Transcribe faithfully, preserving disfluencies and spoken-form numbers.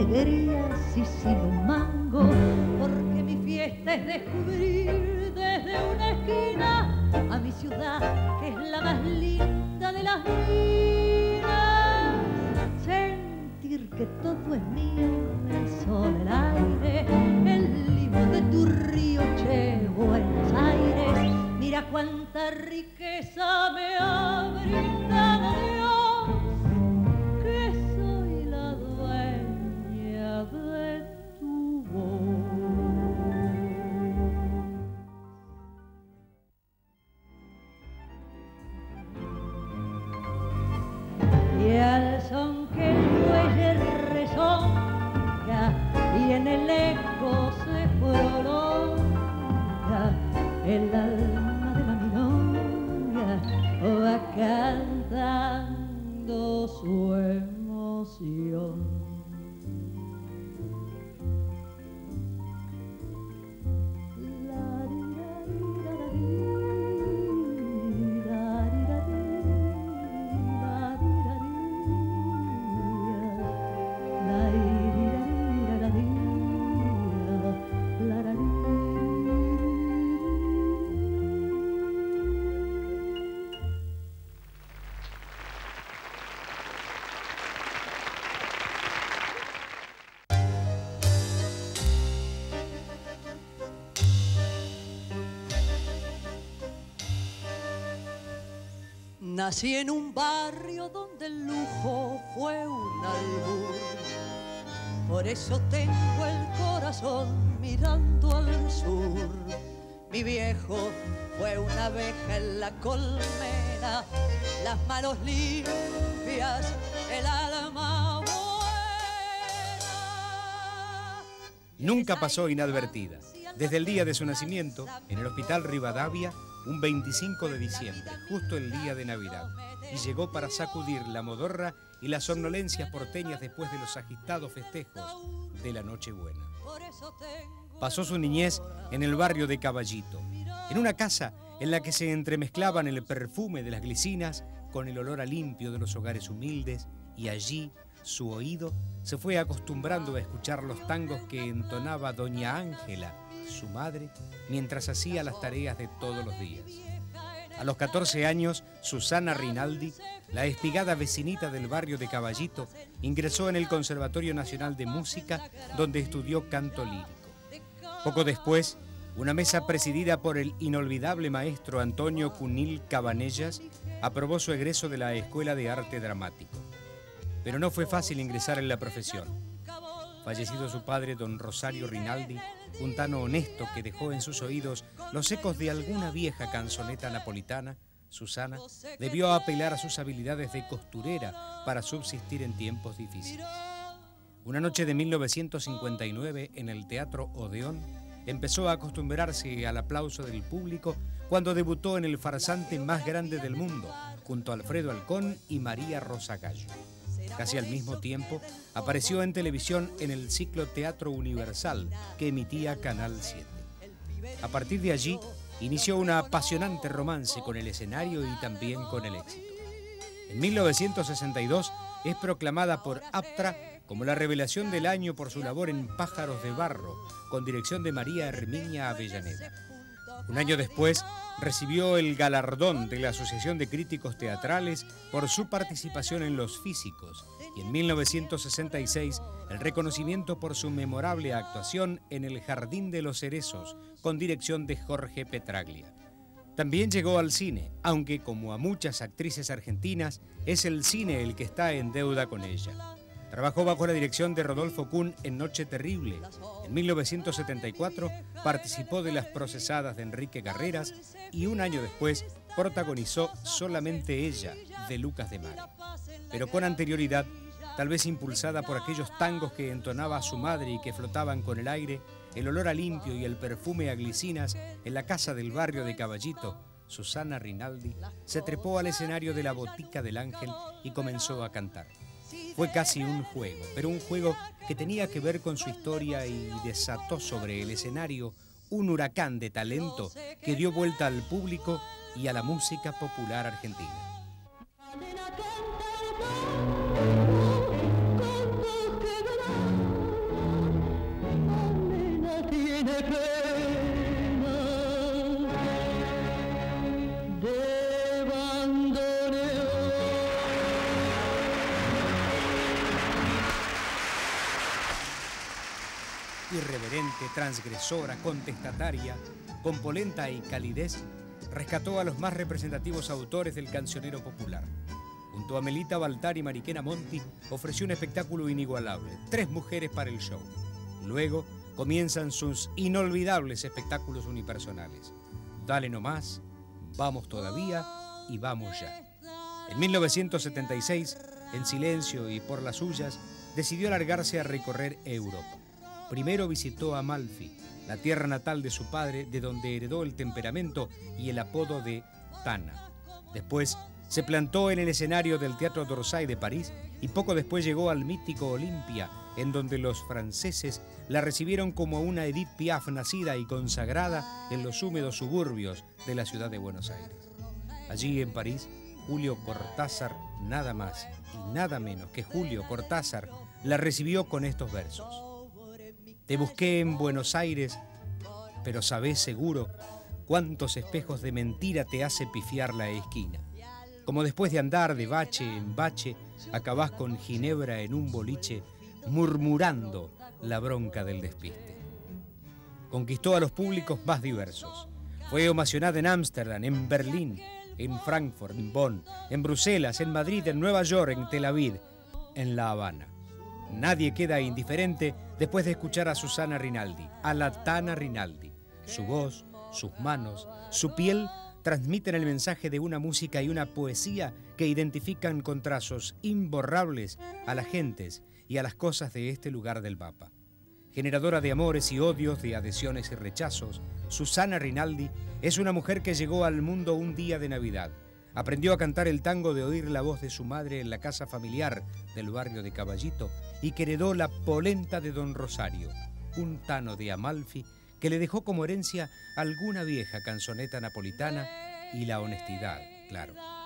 alegrías y sin un mango, porque mi fiesta es descubrir desde una esquina a mi ciudad, que es la más linda de las minas. Sentir que todo es mío, el sol, el aire, el limo de tu río, che, Buenos Aires. Mira cuánta riqueza me ha brindado Dios, que soy la dueña de tu voz. Y al son que el buey rezonga y en el eco se prolonga el alma de la milonga, va cantando su emoción. Nací en un barrio donde el lujo fue un albur, por eso tengo el corazón mirando al sur. Mi viejo fue una abeja en la colmena, las manos limpias, el alma buena. Nunca pasó inadvertida. Desde el día de su nacimiento, en el Hospital Rivadavia, un veinticinco de diciembre, justo el día de Navidad, y llegó para sacudir la modorra y las somnolencias porteñas después de los agitados festejos de la Nochebuena. Pasó su niñez en el barrio de Caballito, en una casa en la que se entremezclaban el perfume de las glicinas con el olor a limpio de los hogares humildes, y allí su oído se fue acostumbrando a escuchar los tangos que entonaba doña Ángela, su madre, mientras hacía las tareas de todos los días. A los catorce años, Susana Rinaldi, la espigada vecinita del barrio de Caballito, ingresó en el Conservatorio Nacional de Música, donde estudió canto lírico. Poco después, una mesa presidida por el inolvidable maestro Antonio Cunil Cabanellas aprobó su egreso de la Escuela de Arte Dramático. Pero no fue fácil ingresar en la profesión. Fallecido su padre, don Rosario Rinaldi, un tano honesto que dejó en sus oídos los ecos de alguna vieja canzoneta napolitana, Susana debió apelar a sus habilidades de costurera para subsistir en tiempos difíciles. Una noche de mil novecientos cincuenta y nueve, en el Teatro Odeón, empezó a acostumbrarse al aplauso del público cuando debutó en el farsante más grande del mundo, junto a Alfredo Alcón y María Rosa Gallo. Casi al mismo tiempo, apareció en televisión en el ciclo Teatro Universal, que emitía Canal siete. A partir de allí, inició un apasionante romance con el escenario y también con el éxito. En mil novecientos sesenta y dos, es proclamada por APTRA como la revelación del año por su labor en Pájaros de Barro, con dirección de María Herminia Avellaneda. Un año después, recibió el galardón de la Asociación de Críticos Teatrales por su participación en Los Físicos, y en mil novecientos sesenta y seis el reconocimiento por su memorable actuación en El Jardín de los Cerezos, con dirección de Jorge Petraglia. También llegó al cine, aunque como a muchas actrices argentinas, es el cine el que está en deuda con ella. Trabajó bajo la dirección de Rodolfo Kuhn en Noche Terrible. En mil novecientos setenta y cuatro participó de Las Procesadas de Enrique Carreras y un año después protagonizó Solamente ella, de Lucas de Mare. Pero con anterioridad, tal vez impulsada por aquellos tangos que entonaba su madre y que flotaban con el aire, el olor a limpio y el perfume a glicinas en la casa del barrio de Caballito, Susana Rinaldi se trepó al escenario de la Botica del Ángel y comenzó a cantar. Fue casi un juego, pero un juego que tenía que ver con su historia y desató sobre el escenario un huracán de talento que dio vuelta al público y a la música popular argentina. irreverente, transgresora, contestataria, con polenta y calidez, rescató a los más representativos autores del cancionero popular. Junto a Melita Baltar y Mariquena Monti, ofreció un espectáculo inigualable, tres mujeres para el show. Luego comienzan sus inolvidables espectáculos unipersonales. Dale nomás, Vamos todavía y Vamos ya. En mil novecientos setenta y seis, en silencio y por las suyas, decidió largarse a recorrer Europa. Primero visitó Amalfi, la tierra natal de su padre, de donde heredó el temperamento y el apodo de Tana. Después se plantó en el escenario del Teatro d'Orsay de París y poco después llegó al mítico Olimpia, en donde los franceses la recibieron como una Edith Piaf nacida y consagrada en los húmedos suburbios de la ciudad de Buenos Aires. Allí en París, Julio Cortázar, nada más y nada menos que Julio Cortázar, la recibió con estos versos. Te busqué en Buenos Aires, pero sabés seguro cuántos espejos de mentira te hace pifiar la esquina. Como después de andar de bache en bache, acabás con Ginebra en un boliche, murmurando la bronca del despiste. Conquistó a los públicos más diversos. Fue ovacionada en Ámsterdam, en Berlín, en Frankfurt, en Bonn, en Bruselas, en Madrid, en Nueva York, en Tel Aviv, en La Habana. Nadie queda indiferente después de escuchar a Susana Rinaldi, a la Tana Rinaldi. Su voz, sus manos, su piel transmiten el mensaje de una música y una poesía que identifican con trazos imborrables a las gentes y a las cosas de este lugar del Papa. Generadora de amores y odios, de adhesiones y rechazos, Susana Rinaldi es una mujer que llegó al mundo un día de Navidad. Aprendió a cantar el tango de oír la voz de su madre en la casa familiar del barrio de Caballito y que heredó la polenta de Don Rosario, un tano de Amalfi que le dejó como herencia alguna vieja canzoneta napolitana y la honestidad, claro.